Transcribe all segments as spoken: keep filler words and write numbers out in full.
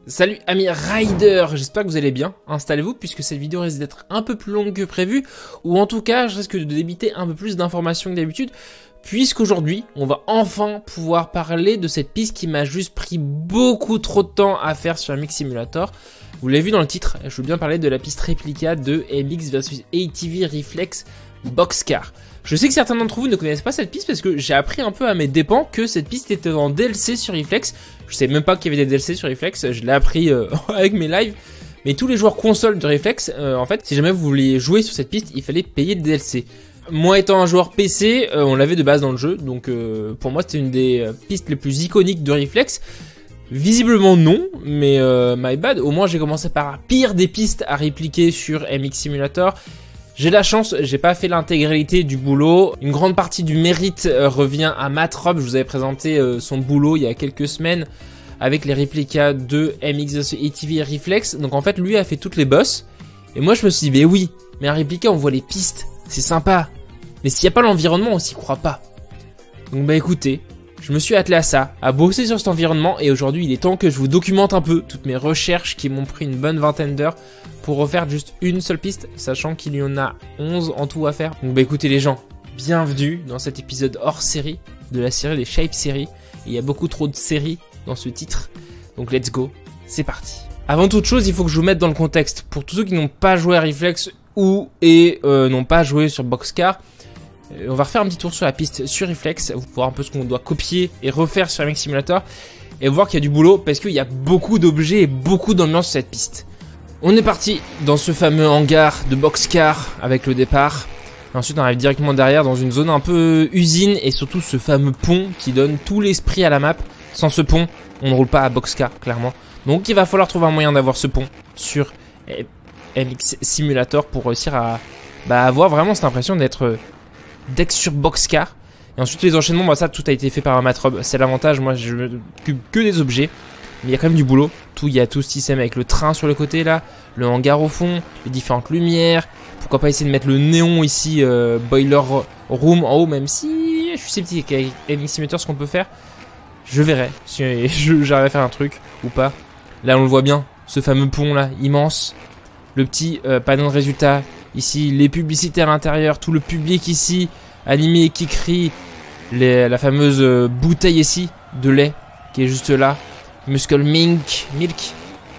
Salut amis riders, j'espère que vous allez bien. Installez-vous puisque cette vidéo risque d'être un peu plus longue que prévu, ou en tout cas je risque de débiter un peu plus d'informations que d'habitude, puisqu'aujourd'hui on va enfin pouvoir parler de cette piste qui m'a juste pris beaucoup trop de temps à faire sur M X Simulator. Vous l'avez vu dans le titre, je veux bien parler de la piste réplica de M X versus A T V Reflex Boxcar. Je sais que certains d'entre vous ne connaissent pas cette piste parce que j'ai appris un peu à mes dépens que cette piste était en D L C sur Reflex. Je savais même pas qu'il y avait des D L C sur Reflex, je l'ai appris euh, avec mes lives. Mais tous les joueurs console de Reflex, euh, en fait, si jamais vous vouliez jouer sur cette piste, il fallait payer le D L C. Moi étant un joueur P C, euh, on l'avait de base dans le jeu, donc euh, pour moi c'était une des euh, pistes les plus iconiques de Reflex. Visiblement non, mais euh, my bad, au moins j'ai commencé par la pire des pistes à répliquer sur M X Simulator. J'ai de la chance, j'ai pas fait l'intégralité du boulot. Une grande partie du mérite euh, revient à Matrob. Je vous avais présenté euh, son boulot il y a quelques semaines avec les réplicas de M X versus A T V Reflex. Donc en fait, lui a fait toutes les boss. Et moi, je me suis dit, mais oui, mais un réplica, on voit les pistes, c'est sympa. Mais s'il n'y a pas l'environnement, on s'y croit pas. Donc bah écoutez, je me suis attelé à ça, à bosser sur cet environnement. Et aujourd'hui, il est temps que je vous documente un peu toutes mes recherches qui m'ont pris une bonne vingtaine d'heures pour refaire juste une seule piste, sachant qu'il y en a onze en tout à faire. Donc bah écoutez les gens, bienvenue dans cet épisode hors série de la série des Shape Series. Il y a beaucoup trop de séries dans ce titre, donc let's go, c'est parti. Avant toute chose, il faut que je vous mette dans le contexte. Pour tous ceux qui n'ont pas joué à Reflex ou et euh, n'ont pas joué sur Boxcar, euh, on va refaire un petit tour sur la piste sur Reflex, vous voir un peu ce qu'on doit copier et refaire sur M X Simulator, et voir qu'il y a du boulot parce qu'il y a beaucoup d'objets et beaucoup d'ambiance sur cette piste. On est parti dans ce fameux hangar de Boxcar avec le départ. Et ensuite on arrive directement derrière dans une zone un peu usine et surtout ce fameux pont qui donne tout l'esprit à la map. Sans ce pont, on ne roule pas à Boxcar clairement. Donc il va falloir trouver un moyen d'avoir ce pont sur M X Simulator pour réussir à bah, avoir vraiment cette impression d'être d'être sur Boxcar. Et ensuite les enchaînements, bah, ça tout a été fait par un Matrob. C'est l'avantage, moi je m'occupe que des objets. Mais il y a quand même du boulot. Tout, il y a tout ce système avec le train sur le côté là, le hangar au fond, les différentes lumières. Pourquoi pas essayer de mettre le néon ici, euh, boiler room en haut, même si je suis sceptique avec M X Simulator ce qu'on peut faire. Je verrai si j'arrive à faire un truc ou pas. Là on le voit bien, ce fameux pont là, immense. Le petit euh, panneau de résultats ici, les publicités à l'intérieur, tout le public ici, animé qui crie. Les, la fameuse euh, bouteille ici de lait qui est juste là. Muscle Milk, Milk,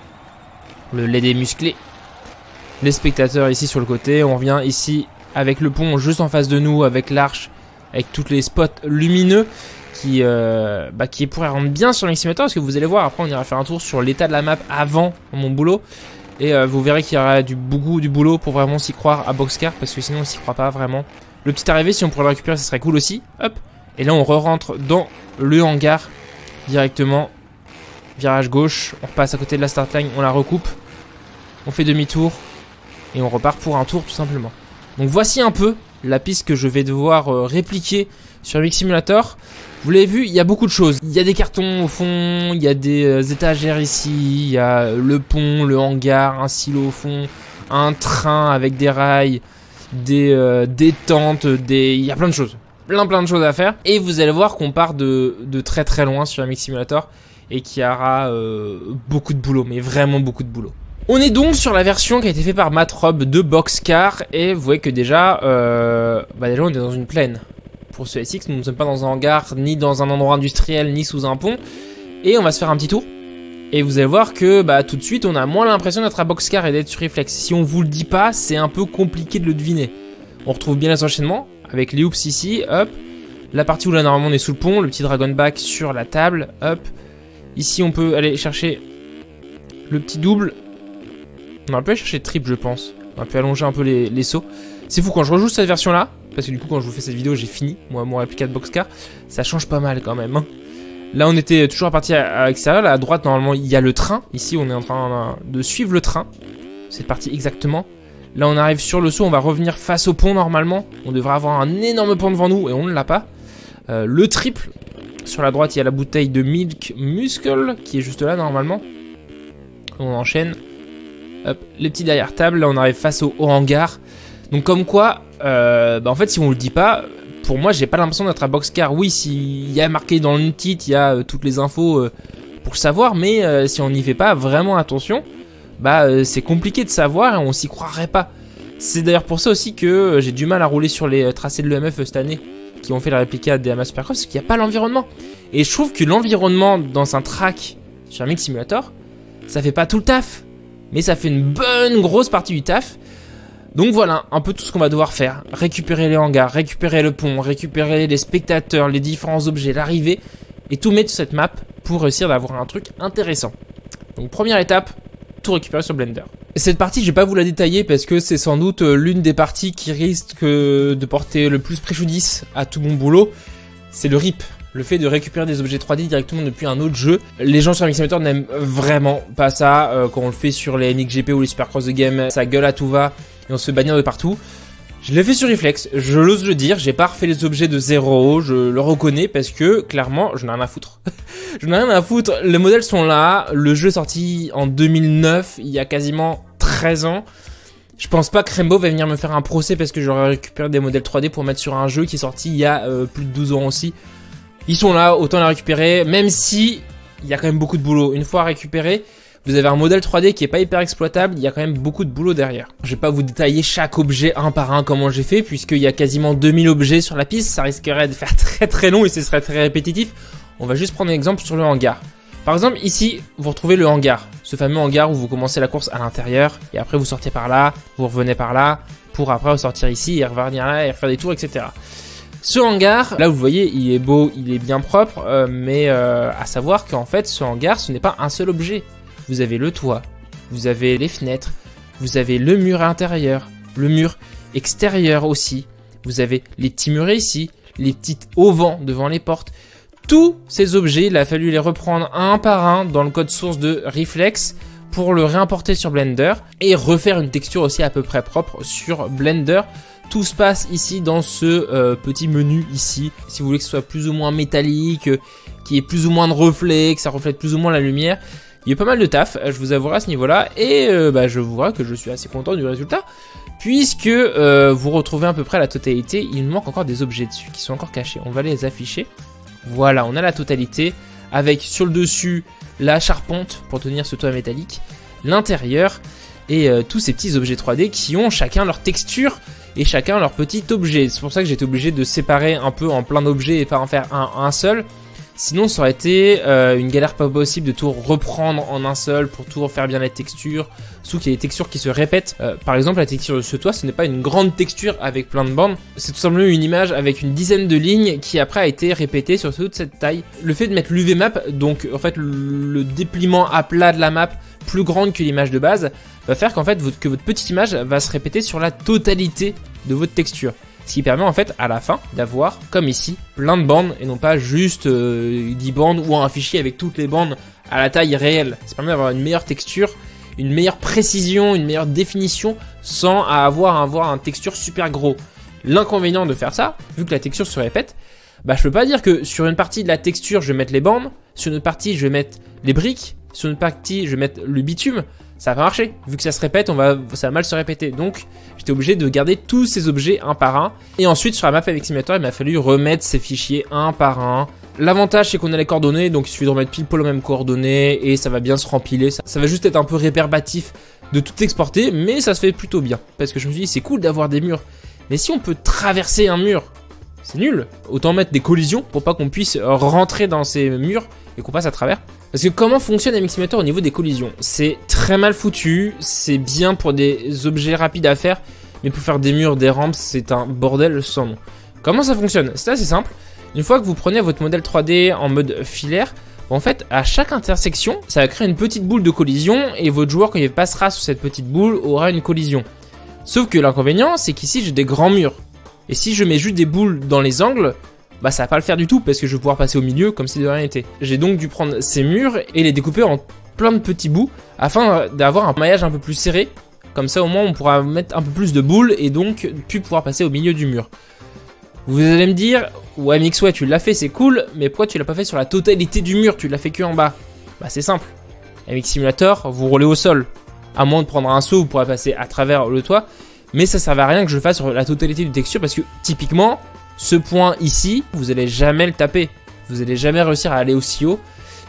le lait des musclés. Les spectateurs ici sur le côté. On revient ici avec le pont juste en face de nous, avec l'arche, avec tous les spots lumineux qui, euh, bah, qui pourraient rendre bien sur M X Simulator. Parce que vous allez voir, après on ira faire un tour sur l'état de la map avant mon boulot. Et euh, vous verrez qu'il y aura du, beaucoup du boulot pour vraiment s'y croire à Boxcar. Parce que sinon on s'y croit pas vraiment. Le petit arrivé, si on pourrait le récupérer, ce serait cool aussi. Hop. Et là on re-rentre dans le hangar directement. Virage gauche, on repasse à côté de la start line, on la recoupe, on fait demi-tour et on repart pour un tour tout simplement. Donc voici un peu la piste que je vais devoir euh, répliquer sur M X Simulator. Vous l'avez vu, il y a beaucoup de choses. Il y a des cartons au fond, il y a des euh, étagères ici, il y a le pont, le hangar, un silo au fond, un train avec des rails, des, euh, des tentes, des... il y a plein de choses. Plein plein de choses à faire. Et vous allez voir qu'on part de, de très très loin sur M X Simulator. Et qui aura euh, beaucoup de boulot, mais vraiment beaucoup de boulot. On est donc sur la version qui a été faite par Matrob de Boxcar. Et vous voyez que déjà, euh, bah déjà on est dans une plaine. Pour ce S X, nous ne sommes pas dans un hangar, ni dans un endroit industriel, ni sous un pont. Et on va se faire un petit tour. Et vous allez voir que bah, tout de suite, on a moins l'impression d'être à Boxcar et d'être sur Reflex. Si on vous le dit pas, c'est un peu compliqué de le deviner. On retrouve bien les enchaînements, avec les hoops ici, hop. La partie où là normalement on est sous le pont, le petit dragon back sur la table, hop. Ici on peut aller chercher le petit double. On aurait pu aller chercher triple je pense. On a pu allonger un peu les, les sauts. C'est fou quand je rejoue cette version là. Parce que du coup quand je vous fais cette vidéo j'ai fini. Moi mon réplica de Boxcar. Ça change pas mal quand même hein. Là on était toujours reparti à, à l'extérieur. Là à droite normalement il y a le train. Ici on est en train de suivre le train. Cette partie exactement. Là on arrive sur le saut. On va revenir face au pont normalement. On devrait avoir un énorme pont devant nous. Et on ne l'a pas. euh, Le triple. Sur la droite, il y a la bouteille de Milk Muscle qui est juste là normalement. On enchaîne. Hop, les petits derrière table. Là, on arrive face au, au hangar. Donc, comme quoi, euh, bah, en fait, si on le dit pas, pour moi, j'ai pas l'impression d'être à Boxcar. Oui, s'il y a marqué dans le titre, il y a euh, toutes les infos euh, pour le savoir, mais euh, si on n'y fait pas vraiment attention, bah euh, c'est compliqué de savoir et on s'y croirait pas. C'est d'ailleurs pour ça aussi que euh, j'ai du mal à rouler sur les euh, tracés de l'E M F cette année, qui ont fait la réplica des Yamaha Supercross, parce qu'il n'y a pas l'environnement. Et je trouve que l'environnement dans un track sur un Mix Simulator, ça fait pas tout le taf, mais ça fait une bonne grosse partie du taf. Donc voilà, un peu tout ce qu'on va devoir faire. Récupérer les hangars, récupérer le pont, récupérer les spectateurs, les différents objets, l'arrivée, et tout mettre sur cette map pour réussir d'avoir un truc intéressant. Donc première étape, tout récupérer sur Blender. Cette partie, je vais pas vous la détailler parce que c'est sans doute l'une des parties qui risque de porter le plus préjudice à tout mon boulot. C'est le rip. Le fait de récupérer des objets trois D directement depuis un autre jeu. Les gens sur Mix Simulator n'aiment vraiment pas ça. Euh, quand on le fait sur les M X G P ou les Supercross The Game, ça gueule à tout va et on se fait bannir de partout. Je l'ai fait sur Reflex, je l'ose le dire, j'ai pas refait les objets de zéro, je le reconnais parce que clairement, je n'ai rien à foutre. Je n'ai rien à foutre, les modèles sont là, le jeu est sorti en deux mille neuf, il y a quasiment treize ans. Je pense pas que Rainbow va venir me faire un procès parce que j'aurais récupéré des modèles trois D pour mettre sur un jeu qui est sorti il y a euh, plus de douze ans aussi. Ils sont là, autant les récupérer, même si il y a quand même beaucoup de boulot. Une fois récupéré, vous avez un modèle trois D qui est pas hyper exploitable, il y a quand même beaucoup de boulot derrière. Je vais pas vous détailler chaque objet un par un comment j'ai fait, puisqu'il y a quasiment deux mille objets sur la piste, ça risquerait de faire très très long et ce serait très répétitif. On va juste prendre un exemple sur le hangar. Par exemple, ici, vous retrouvez le hangar, ce fameux hangar où vous commencez la course à l'intérieur, et après vous sortez par là, vous revenez par là, pour après ressortir ici et revenir là et refaire des tours, et cetera. Ce hangar, là vous voyez, il est beau, il est bien propre, euh, mais euh, à savoir qu'en fait, ce hangar, ce n'est pas un seul objet. Vous avez le toit, vous avez les fenêtres, vous avez le mur intérieur, le mur extérieur aussi, vous avez les petits murets ici, les petites auvents devant les portes. Tous ces objets, il a fallu les reprendre un par un dans le code source de Reflex pour le réimporter sur Blender et refaire une texture aussi à peu près propre sur Blender. Tout se passe ici dans ce euh, petit menu ici. Si vous voulez que ce soit plus ou moins métallique, euh, qu'il y ait plus ou moins de reflets, que ça reflète plus ou moins la lumière. Il y a pas mal de taf, je vous avouerai à ce niveau-là. Et euh, bah, je vous vois que je suis assez content du résultat. Puisque euh, vous retrouvez à peu près la totalité. Il nous manque encore des objets dessus qui sont encore cachés. On va les afficher. Voilà, on a la totalité. Avec sur le dessus la charpente pour tenir ce toit métallique. L'intérieur. Et euh, tous ces petits objets trois D qui ont chacun leur texture. Et chacun leur petit objet. C'est pour ça que j'étais obligé de séparer un peu en plein d'objets et pas en faire un, un seul. Sinon ça aurait été euh, une galère pas possible de tout reprendre en un seul pour tout refaire bien les textures. Surtout qu'il y a des textures qui se répètent. Euh, par exemple la texture de ce toit, ce n'est pas une grande texture avec plein de bandes. C'est tout simplement une image avec une dizaine de lignes qui après a été répétée sur toute cette taille. Le fait de mettre l'U V map, donc en fait le dépliement à plat de la map plus grande que l'image de base, va faire qu'en fait votre, que votre petite image va se répéter sur la totalité de votre texture. Ce qui permet en fait à la fin d'avoir, comme ici, plein de bandes et non pas juste euh, dix bandes ou un fichier avec toutes les bandes à la taille réelle. Ça permet d'avoir une meilleure texture, une meilleure précision, une meilleure définition sans avoir à avoir un texture super gros. L'inconvénient de faire ça, vu que la texture se répète, bah je peux pas dire que sur une partie de la texture je vais mettre les bandes, sur une autre partie je vais mettre les briques, sur une partie je vais mettre le bitume. Ça va pas marcher, vu que ça se répète, on va, ça va mal se répéter. Donc, j'étais obligé de garder tous ces objets un par un. Et ensuite, sur la map avec Simulator, il m'a fallu remettre ces fichiers un par un. L'avantage, c'est qu'on a les coordonnées, donc il suffit de remettre pile poil aux mêmes coordonnées et ça va bien se rempiler. Ça, ça va juste être un peu réperbatif de tout exporter, mais ça se fait plutôt bien. Parce que je me suis dit, c'est cool d'avoir des murs. Mais si on peut traverser un mur, c'est nul. Autant mettre des collisions pour pas qu'on puisse rentrer dans ces murs et qu'on passe à travers. Parce que comment fonctionne M X Simulator au niveau des collisions? C'est très mal foutu, c'est bien pour des objets rapides à faire, mais pour faire des murs, des rampes, c'est un bordel sans nom. Comment ça fonctionne? C'est assez simple. Une fois que vous prenez votre modèle trois D en mode filaire, en fait, à chaque intersection, ça va créer une petite boule de collision et votre joueur, quand il passera sur cette petite boule, aura une collision. Sauf que l'inconvénient, c'est qu'ici, j'ai des grands murs. Et si je mets juste des boules dans les angles, bah ça va pas le faire du tout parce que je vais pouvoir passer au milieu comme si de rien n'était. J'ai donc dû prendre ces murs et les découper en plein de petits bouts afin d'avoir un maillage un peu plus serré. Comme ça au moins on pourra mettre un peu plus de boules et donc puis pouvoir passer au milieu du mur. Vous allez me dire, ouais Mix, ouais tu l'as fait, c'est cool, mais pourquoi tu l'as pas fait sur la totalité du mur, tu l'as fait que en bas? Bah c'est simple, M X Simulator, vous roulez au sol. À moins de prendre un saut, vous pourrez passer à travers le toit, mais ça servait à rien que je fasse sur la totalité du texture parce que typiquement, ce point ici, vous allez jamais le taper. Vous allez jamais réussir à aller aussi haut.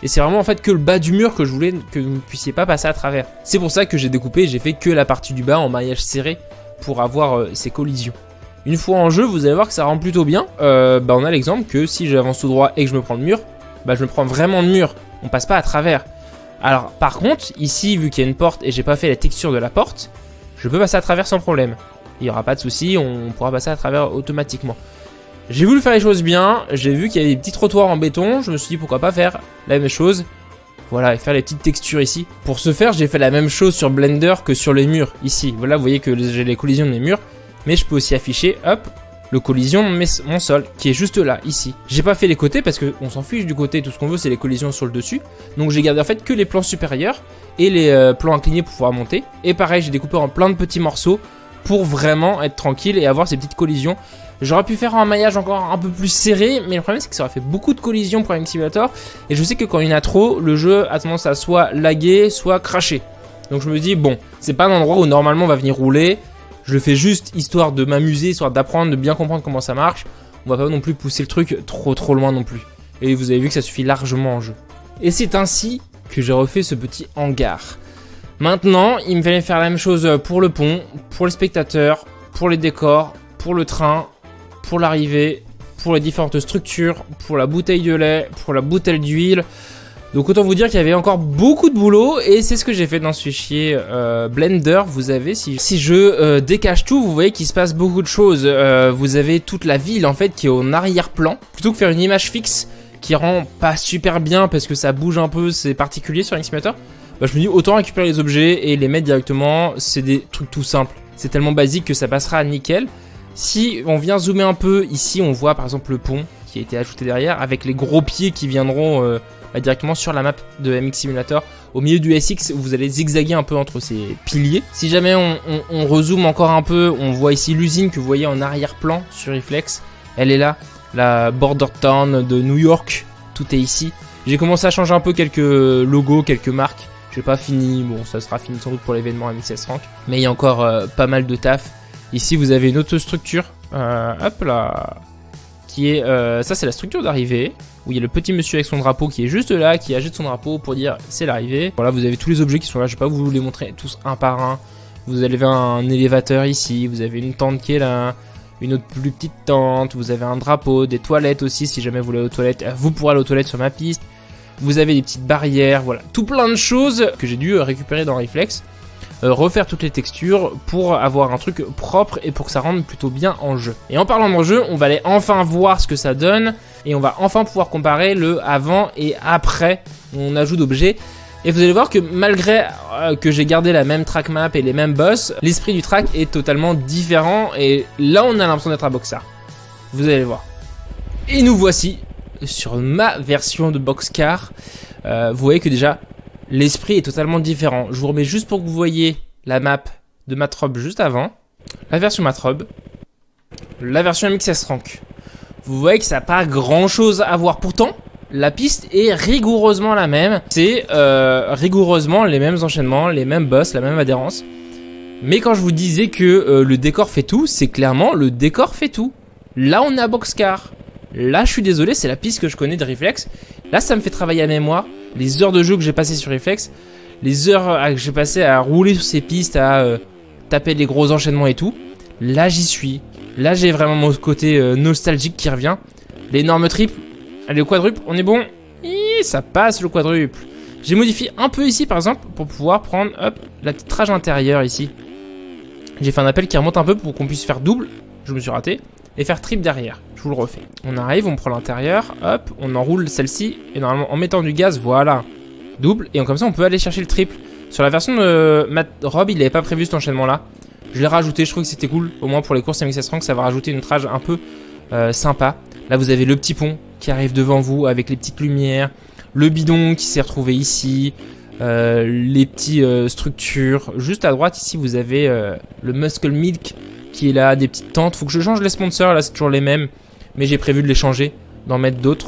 Et c'est vraiment en fait que le bas du mur que je voulais que vous ne puissiez pas passer à travers. C'est pour ça que j'ai découpé, j'ai fait que la partie du bas en maillage serré pour avoir euh, ces collisions. Une fois en jeu, vous allez voir que ça rend plutôt bien. Euh, bah on a l'exemple que si j'avance tout droit et que je me prends le mur, bah je me prends vraiment le mur. On passe pas à travers. Alors par contre, ici, vu qu'il y a une porte et j'ai pas fait la texture de la porte, je peux passer à travers sans problème. Il n'y aura pas de souci, on pourra passer à travers automatiquement. J'ai voulu faire les choses bien, j'ai vu qu'il y avait des petits trottoirs en béton, je me suis dit pourquoi pas faire la même chose. Voilà, et faire les petites textures ici. Pour ce faire, j'ai fait la même chose sur Blender que sur les murs, ici. Voilà, vous voyez que j'ai les collisions de mes murs, mais je peux aussi afficher, hop, le collision de mes, mon sol, qui est juste là, ici. J'ai pas fait les côtés parce qu'on s'en fiche du côté, tout ce qu'on veut c'est les collisions sur le dessus. Donc j'ai gardé en fait que les plans supérieurs et les euh, plans inclinés pour pouvoir monter. Et pareil, j'ai découpé en plein de petits morceaux pour vraiment être tranquille et avoir ces petites collisions. J'aurais pu faire un maillage encore un peu plus serré, mais le problème c'est que ça aurait fait beaucoup de collisions pour Mix Simulator. Et je sais que quand il y en a trop, le jeu a tendance à soit laguer, soit cracher. Donc je me dis, bon, c'est pas un endroit où normalement on va venir rouler. Je le fais juste histoire de m'amuser, histoire d'apprendre, de bien comprendre comment ça marche. On va pas non plus pousser le truc trop trop loin non plus. Et vous avez vu que ça suffit largement en jeu. Et c'est ainsi que j'ai refait ce petit hangar. Maintenant, il me fallait faire la même chose pour le pont, pour les spectateurs, pour les décors, pour le train, pour l'arrivée, pour les différentes structures, pour la bouteille de lait, pour la bouteille d'huile. Donc autant vous dire qu'il y avait encore beaucoup de boulot et c'est ce que j'ai fait dans ce fichier euh, Blender. Vous avez, si, si je euh, décache tout, vous voyez qu'il se passe beaucoup de choses. Euh, vous avez toute la ville en fait qui est en arrière-plan. Plutôt que faire une image fixe qui rend pas super bien parce que ça bouge un peu, c'est particulier sur Mix Simulator. Bah, je me dis autant récupérer les objets et les mettre directement. C'est des trucs tout simples. C'est tellement basique que ça passera nickel. Si on vient zoomer un peu, ici on voit par exemple le pont qui a été ajouté derrière avec les gros pieds qui viendront euh, bah, directement sur la map de M X Simulator. Au milieu du S X, vous allez zigzaguer un peu entre ces piliers. Si jamais on, on, on rezoome encore un peu, on voit ici l'usine que vous voyez en arrière-plan sur Reflex. Elle est là, la Border Town de New York, tout est ici. J'ai commencé à changer un peu quelques logos, quelques marques. J'ai pas fini, bon ça sera fini sans doute pour l'événement M X S Rank. Mais il y a encore euh, pas mal de taf. Ici vous avez une autre structure, euh, hop là, qui est, euh, ça c'est la structure d'arrivée, où il y a le petit monsieur avec son drapeau qui est juste là, qui agite son drapeau pour dire c'est l'arrivée. Voilà, vous avez tous les objets qui sont là, je vais pas vous les montrer tous un par un. Vous avez un élévateur ici, vous avez une tente qui est là, une autre plus petite tente, vous avez un drapeau, des toilettes aussi si jamais vous voulez aller aux toilettes, vous pourrez aller aux toilettes sur ma piste. Vous avez des petites barrières, voilà, tout plein de choses que j'ai dû récupérer dans Reflex. Euh, refaire toutes les textures pour avoir un truc propre et pour que ça rentre plutôt bien en jeu. Et en parlant de jeu, on va aller enfin voir ce que ça donne et on va enfin pouvoir comparer le avant et après on ajoute d'objets. Et vous allez voir que malgré euh, que j'ai gardé la même track map et les mêmes boss, l'esprit du track est totalement différent et là on a l'impression d'être à Boxcar. Vous allez voir. Et nous voici sur ma version de Boxcar. Euh, vous voyez que déjà l'esprit est totalement différent. Je vous remets juste pour que vous voyez la map de Matrobe juste avant. La version Matrobe. La version M X S Rank. Vous voyez que ça n'a pas grand chose à voir. Pourtant, la piste est rigoureusement la même. C'est euh, rigoureusement les mêmes enchaînements, les mêmes boss, la même adhérence. Mais quand je vous disais que euh, le décor fait tout, c'est clairement le décor fait tout. Là, on est à Boxcar. Là, je suis désolé, c'est la piste que je connais de Reflex. Là, ça me fait travailler à mémoire. Les heures de jeu que j'ai passées sur Reflex, les heures que j'ai passées à rouler sur ces pistes, à euh, taper les gros enchaînements et tout. Là, j'y suis. Là, j'ai vraiment mon côté euh, nostalgique qui revient. L'énorme triple. Allez, le quadruple, on est bon. Et ça passe le quadruple. J'ai modifié un peu ici, par exemple, pour pouvoir prendre hop, la petite rage intérieure ici. J'ai fait un appel qui remonte un peu pour qu'on puisse faire double. Je me suis raté. Et faire triple derrière. Je vous le refais. On arrive, on prend l'intérieur, hop, on enroule celle-ci. Et normalement, en mettant du gaz, voilà. Double. Et comme ça, on peut aller chercher le triple. Sur la version de Matrobe, il n'avait pas prévu cet enchaînement-là. Je l'ai rajouté, je trouve que c'était cool. Au moins pour les courses M X S Rank, ça va rajouter une trage un peu euh, sympa. Là, vous avez le petit pont qui arrive devant vous avec les petites lumières. Le bidon qui s'est retrouvé ici. Euh, les petites euh, structures. Juste à droite, ici, vous avez euh, le Muscle Milk qui est là, des petites tentes. Faut que je change les sponsors, là c'est toujours les mêmes, mais j'ai prévu de les changer, d'en mettre d'autres.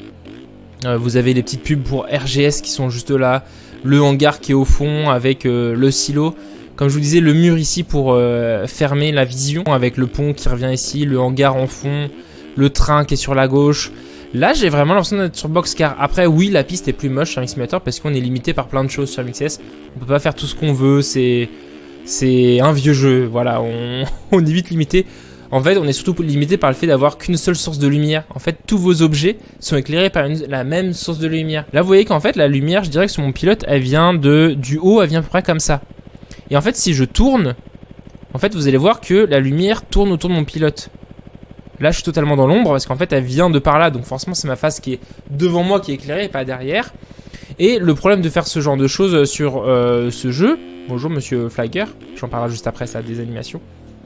Euh, vous avez les petites pubs pour R G S qui sont juste là, le hangar qui est au fond avec euh, le silo. Comme je vous disais, le mur ici pour euh, fermer la vision avec le pont qui revient ici, le hangar en fond, le train qui est sur la gauche, Là, j'ai vraiment l'impression d'être sur Boxcar. Après, oui, la piste est plus moche sur Mix Simulator parce qu'on est limité par plein de choses sur M X S. On peut pas faire tout ce qu'on veut. C'est, c'est un vieux jeu. Voilà, on, on est vite limité. En fait, on est surtout limité par le fait d'avoir qu'une seule source de lumière. En fait, tous vos objets sont éclairés par une, la même source de lumière. Là, vous voyez qu'en fait, la lumière, je dirais que sur mon pilote, elle vient de, du haut, elle vient à peu près comme ça. Et en fait, si je tourne, en fait, vous allez voir que la lumière tourne autour de mon pilote. Là, je suis totalement dans l'ombre parce qu'en fait, elle vient de par là. Donc forcément, c'est ma face qui est devant moi qui est éclairée et pas derrière. Et le problème de faire ce genre de choses sur euh, ce jeu, bonjour monsieur Flagger, j'en parlerai juste après, ça a des animations,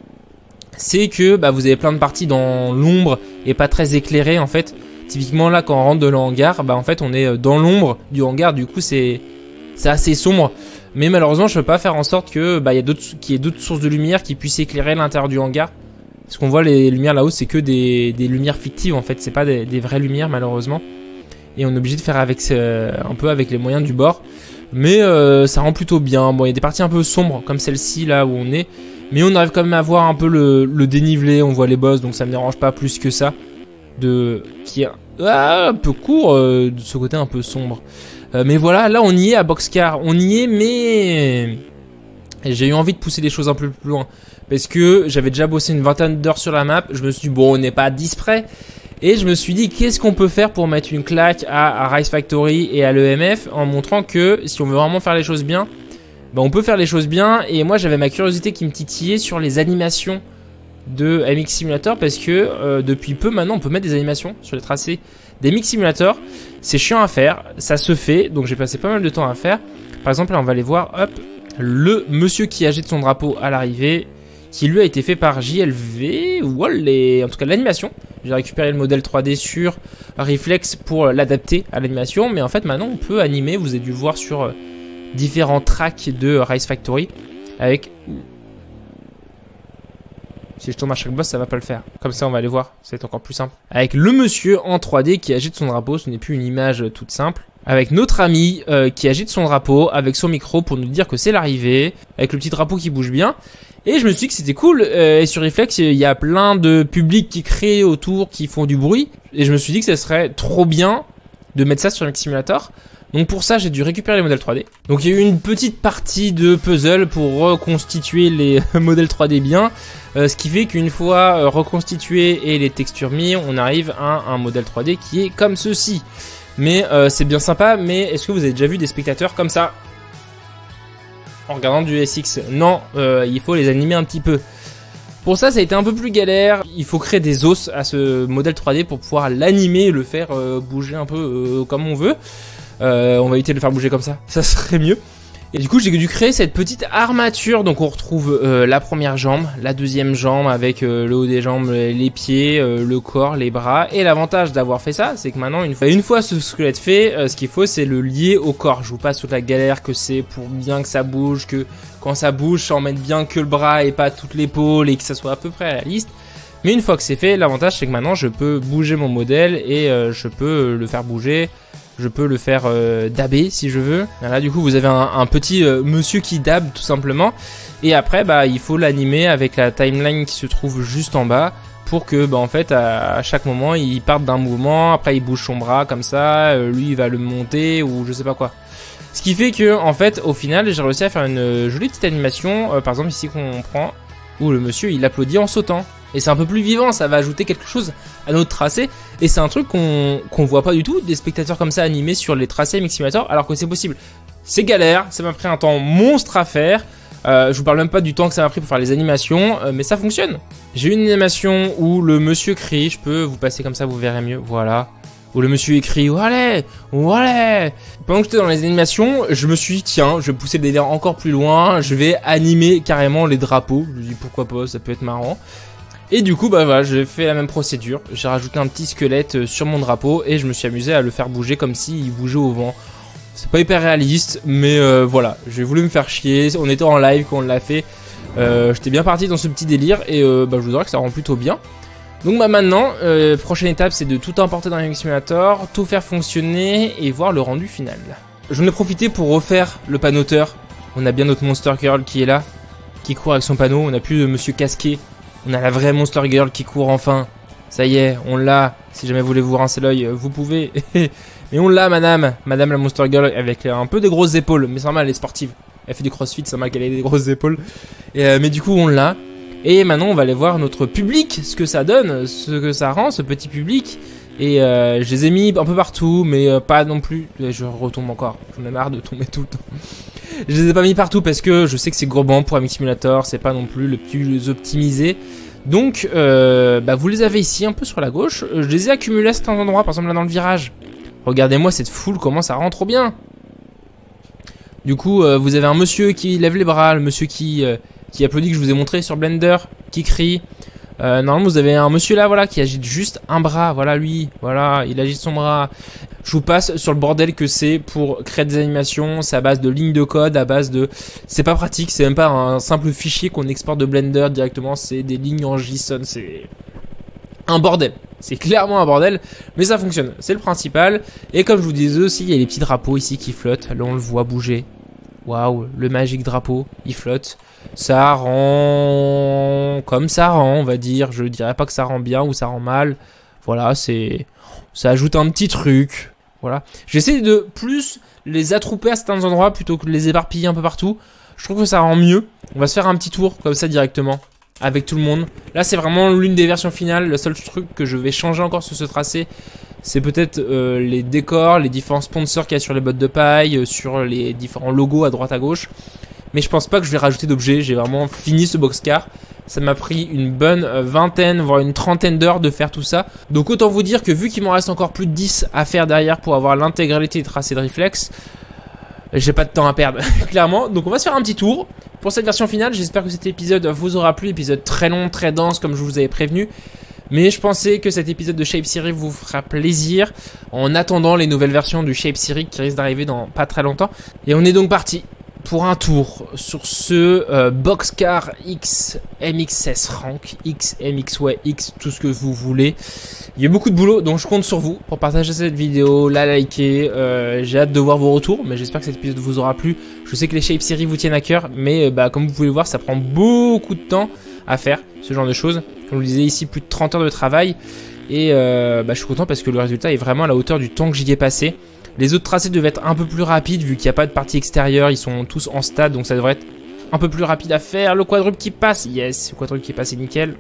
c'est que bah, vous avez plein de parties dans l'ombre et pas très éclairées en fait. Typiquement là, quand on rentre de le hangar, bah, en fait, on est dans l'ombre du hangar, du coup, c'est c'est assez sombre. Mais malheureusement, je peux pas faire en sorte que bah, y a d'autres, qu'il y ait d'autres sources de lumière qui puissent éclairer l'intérieur du hangar. Parce qu'on voit les lumières là-haut, c'est que des, des lumières fictives en fait, c'est pas des, des vraies lumières malheureusement. Et on est obligé de faire avec euh, un peu avec les moyens du bord. Mais euh, ça rend plutôt bien. Bon, il y a des parties un peu sombres comme celle-ci là où on est. Mais on arrive quand même à voir un peu le, le dénivelé, on voit les boss, donc ça me dérange pas plus que ça. De qui est ah, un peu court euh, de ce côté un peu sombre. Euh, mais voilà, là on y est à Boxcar, on y est, mais j'ai eu envie de pousser les choses un peu plus loin. Parce que j'avais déjà bossé une vingtaine d'heures sur la map, je me suis dit bon, on n'est pas à dix près. Et je me suis dit qu'est-ce qu'on peut faire pour mettre une claque à, à Rise Factory et à l'E M F en montrant que si on veut vraiment faire les choses bien, bah on peut faire les choses bien. Et moi j'avais ma curiosité qui me titillait sur les animations de M X Simulator parce que euh, depuis peu maintenant on peut mettre des animations sur les tracés des M X Simulator. C'est chiant à faire, ça se fait, donc j'ai passé pas mal de temps à faire. Par exemple là on va aller voir, hop, le monsieur qui agite son drapeau à l'arrivée, qui lui a été fait par J L V, ou en tout cas l'animation. J'ai récupéré le modèle trois D sur Reflex pour l'adapter à l'animation, mais en fait maintenant on peut animer, vous avez dû le voir sur euh, différents tracks de Rise Factory, avec... Si je tourne à chaque boss, ça va pas le faire. Comme ça, on va aller voir. Ça va être encore plus simple. Avec le monsieur en trois D qui agite son drapeau. Ce n'est plus une image toute simple. Avec notre ami euh, qui agite son drapeau avec son micro pour nous dire que c'est l'arrivée. Avec le petit drapeau qui bouge bien. Et je me suis dit que c'était cool. Euh, et sur Reflex, il y a plein de publics qui créent autour, qui font du bruit. Et je me suis dit que ça serait trop bien de mettre ça sur M X Simulator. Donc pour ça, j'ai dû récupérer les modèles trois D. Donc il y a eu une petite partie de puzzle pour reconstituer les modèles trois D bien. Euh, ce qui fait qu'une fois euh, reconstitué et les textures mises, on arrive à un modèle trois D qui est comme ceci. Mais euh, c'est bien sympa, mais est-ce que vous avez déjà vu des spectateurs comme ça en regardant du S X? Non, euh, il faut les animer un petit peu. Pour ça, ça a été un peu plus galère. Il faut créer des os à ce modèle trois D pour pouvoir l'animer et le faire euh, bouger un peu euh, comme on veut. Euh, on va éviter de le faire bouger comme ça, ça serait mieux. Et du coup j'ai dû créer cette petite armature. Donc on retrouve euh, la première jambe, la deuxième jambe avec euh, le haut des jambes, les pieds, euh, le corps, les bras. Et l'avantage d'avoir fait ça, c'est que maintenant une fois, une fois ce squelette fait, euh, ce qu'il faut c'est le lier au corps. Je vous passe toute la galère que c'est pour bien que ça bouge, que quand ça bouge ça en mette bien que le bras et pas toute l'épaule et que ça soit à peu près réaliste. Mais une fois que c'est fait, l'avantage c'est que maintenant je peux bouger mon modèle et euh, je peux le faire bouger. Je peux le faire euh, dabber si je veux. Là du coup vous avez un, un petit euh, monsieur qui dab tout simplement. Et après bah il faut l'animer avec la timeline qui se trouve juste en bas. Pour que bah en fait à, à chaque moment il parte d'un mouvement. Après il bouge son bras comme ça. Euh, lui il va le monter ou je sais pas quoi. Ce qui fait que en fait au final j'ai réussi à faire une euh, jolie petite animation. Euh, par exemple ici qu'on prend. Où le monsieur il applaudit en sautant. Et c'est un peu plus vivant, ça va ajouter quelque chose à notre tracé. Et c'est un truc qu'on qu'on voit pas du tout, des spectateurs comme ça animés sur les tracés M X Simulator, alors que c'est possible. C'est galère, ça m'a pris un temps monstre à faire. Euh, je vous parle même pas du temps que ça m'a pris pour faire les animations, euh, mais ça fonctionne. J'ai eu une animation où le monsieur crie, je peux vous passer comme ça, vous verrez mieux, voilà. Où le monsieur écrit, allez, allez. Pendant que j'étais dans les animations, je me suis dit, tiens, je vais pousser le délire encore plus loin, je vais animer carrément les drapeaux. Je me dis, pourquoi pas, ça peut être marrant. Et du coup, bah voilà, j'ai fait la même procédure. J'ai rajouté un petit squelette sur mon drapeau et je me suis amusé à le faire bouger comme s'il bougeait au vent. C'est pas hyper réaliste, mais euh, voilà, j'ai voulu me faire chier. On était en live quand on l'a fait. Euh, J'étais bien parti dans ce petit délire et euh, bah, je vous dirais que ça rend plutôt bien. Donc bah maintenant, euh, prochaine étape, c'est de tout importer dans M X Simulator, tout faire fonctionner et voir le rendu final. J'en ai profité pour refaire le panoteur. On a bien notre Monster Girl qui est là, qui court avec son panneau. On a plus de Monsieur Casqué. On a la vraie Monster Girl qui court enfin. Ça y est, on l'a. Si jamais vous voulez vous rincer l'œil, vous pouvez. Mais on l'a, madame. Madame la Monster Girl avec un peu des grosses épaules. Mais c'est normal, elle est sportive. Elle fait du crossfit, c'est normal qu'elle ait des grosses épaules. Et euh, mais du coup, on l'a. Et maintenant, on va aller voir notre public, ce que ça donne, ce que ça rend, ce petit public. Et euh, je les ai mis un peu partout, mais euh, pas non plus. Je retombe encore. J'en ai marre de tomber tout le temps. Je les ai pas mis partout parce que je sais que c'est gourmand pour Amic Simulator. C'est pas non plus le plus optimisé. Donc, euh, bah, vous les avez ici, un peu sur la gauche. Je les ai accumulés à certains endroits, par exemple là dans le virage. Regardez-moi cette foule, comment ça rend trop bien. Du coup, euh, vous avez un monsieur qui lève les bras, le monsieur qui, euh, qui applaudit, que je vous ai montré sur Blender, qui crie. Euh, normalement, vous avez un monsieur là, voilà, qui agite juste un bras. Voilà, lui, voilà, il agite son bras. Je vous passe sur le bordel que c'est pour créer des animations. C'est à base de lignes de code, à base de... C'est pas pratique, c'est même pas un simple fichier qu'on exporte de Blender directement. C'est des lignes en JSON, c'est un bordel. C'est clairement un bordel, mais ça fonctionne. C'est le principal. Et comme je vous disais aussi, il y a les petits drapeaux ici qui flottent. Là, on le voit bouger. Waouh, le magique drapeau, il flotte. Ça rend comme ça rend, on va dire. Je dirais pas que ça rend bien ou ça rend mal. Voilà, c'est... Ça ajoute un petit truc. Voilà. J'essaie de plus les attrouper à certains endroits plutôt que de les éparpiller un peu partout. Je trouve que ça rend mieux. On va se faire un petit tour comme ça directement avec tout le monde. Là, c'est vraiment l'une des versions finales. Le seul truc que je vais changer encore sur ce tracé, c'est peut-être euh, les décors, les différents sponsors qu'il y a sur les bottes de paille, euh, sur les différents logos à droite à gauche. Mais je pense pas que je vais rajouter d'objets. J'ai vraiment fini ce boxcar. Ça m'a pris une bonne vingtaine, voire une trentaine d'heures de faire tout ça. Donc autant vous dire que vu qu'il m'en reste encore plus de dix à faire derrière pour avoir l'intégralité des tracés de Reflex, j'ai pas de temps à perdre, clairement. Donc on va se faire un petit tour pour cette version finale. J'espère que cet épisode vous aura plu. Épisode très long, très dense, comme je vous avais prévenu. Mais je pensais que cet épisode de Shape Series vous fera plaisir en attendant les nouvelles versions du Shape Series qui risquent d'arriver dans pas très longtemps. Et on est donc parti pour un tour sur ce euh, Boxcar X M X S Rank, X, M X, ouais, X, tout ce que vous voulez. Il y a beaucoup de boulot, donc je compte sur vous pour partager cette vidéo, la liker. Euh, J'ai hâte de voir vos retours, mais j'espère que cet épisode vous aura plu. Je sais que les Shape Series vous tiennent à cœur, mais euh, bah, comme vous pouvez le voir, ça prend beaucoup de temps à faire, ce genre de choses. Comme je vous disais ici, plus de trente heures de travail. Et euh, bah, je suis content parce que le résultat est vraiment à la hauteur du temps que j'y ai passé. Les autres tracés devaient être un peu plus rapides vu qu'il n'y a pas de partie extérieure, ils sont tous en stade, donc ça devrait être un peu plus rapide à faire. Le quadruple qui passe, yes, le quadruple qui passe, c'est nickel.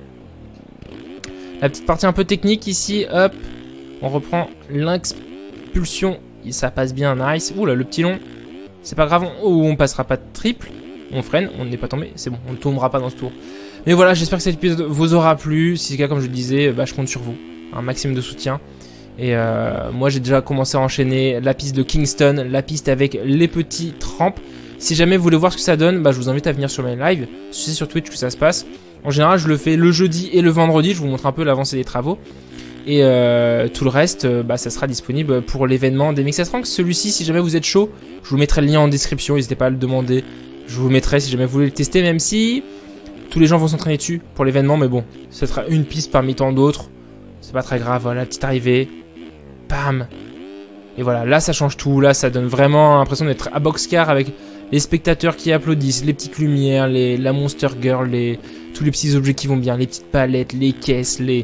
La petite partie un peu technique ici, hop, on reprend l'expulsion, ça passe bien, nice. Ouh là, le petit long, c'est pas grave, oh, on passera pas de triple, on freine, on n'est pas tombé, c'est bon, on ne tombera pas dans ce tour. Mais voilà, j'espère que cet épisode vous aura plu. Si c'est le cas, comme je le disais, bah, je compte sur vous, un maximum de soutien. Et euh, moi j'ai déjà commencé à enchaîner la piste de Kingston, la piste avec les petits trempes. Si jamais vous voulez voir ce que ça donne, bah, je vous invite à venir sur mes lives. C'est sur Twitch que ça se passe. En général je le fais le jeudi et le vendredi, je vous montre un peu l'avancée des travaux. Et euh, tout le reste, bah, ça sera disponible pour l'événement des M X S Rank. Celui-ci, si jamais vous êtes chaud, je vous mettrai le lien en description, n'hésitez pas à le demander. Je vous mettrai si jamais vous voulez le tester, même si tous les gens vont s'entraîner dessus pour l'événement. Mais bon, ce sera une piste parmi tant d'autres. C'est pas très grave, voilà, petite arrivée. Bam. Et voilà, là ça change tout, là ça donne vraiment l'impression d'être à Boxcar avec les spectateurs qui applaudissent, les petites lumières, les, la Monster Girl, les, tous les petits objets qui vont bien, les petites palettes, les caisses, les...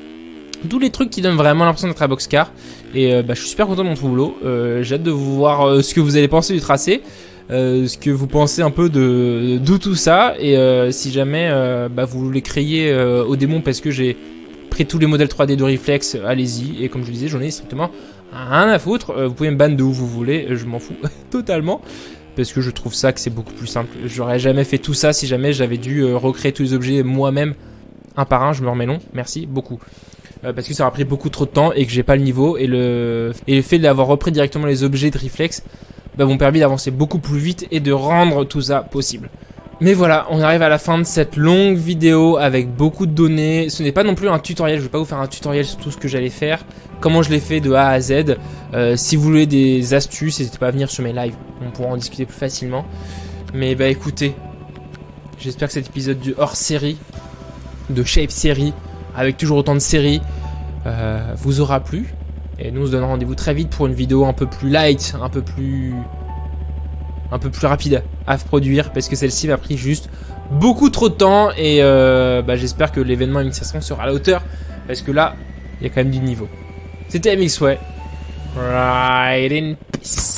tous les trucs qui donnent vraiment l'impression d'être à Boxcar. Et euh, bah, je suis super content de mon boulot, euh, j'ai hâte de vous voir euh, ce que vous allez penser du tracé, euh, ce que vous pensez un peu de, de tout ça. Et euh, si jamais euh, bah, vous voulez créer euh, au démon parce que j'ai pris tous les modèles trois D de Reflex, allez-y. Et comme je le disais, j'en ai strictement rien à foutre. Euh, vous pouvez me ban de où vous voulez, je m'en fous totalement. Parce que je trouve ça que c'est beaucoup plus simple. J'aurais jamais fait tout ça si jamais j'avais dû euh, recréer tous les objets moi-même, un par un. Je me remets long, merci beaucoup. Euh, parce que ça aura pris beaucoup trop de temps et que j'ai pas le niveau. Et le, et le fait d'avoir repris directement les objets de Reflex bah, m'ont permis d'avancer beaucoup plus vite et de rendre tout ça possible. Mais voilà, on arrive à la fin de cette longue vidéo avec beaucoup de données. Ce n'est pas non plus un tutoriel, je ne vais pas vous faire un tutoriel sur tout ce que j'allais faire, comment je l'ai fait de A à Z. Euh, si vous voulez des astuces, n'hésitez pas à venir sur mes lives, on pourra en discuter plus facilement. Mais bah écoutez, j'espère que cet épisode du hors-série, de Shape Series, avec toujours autant de séries, euh, vous aura plu. Et nous on se donne rendez-vous très vite pour une vidéo un peu plus light, un peu plus... un peu plus rapide à produire parce que celle-ci m'a pris juste beaucoup trop de temps et euh, bah, j'espère que l'événement M X S Rank sera à la hauteur parce que là il y a quand même du niveau. C'était M X Way. Ride in peace.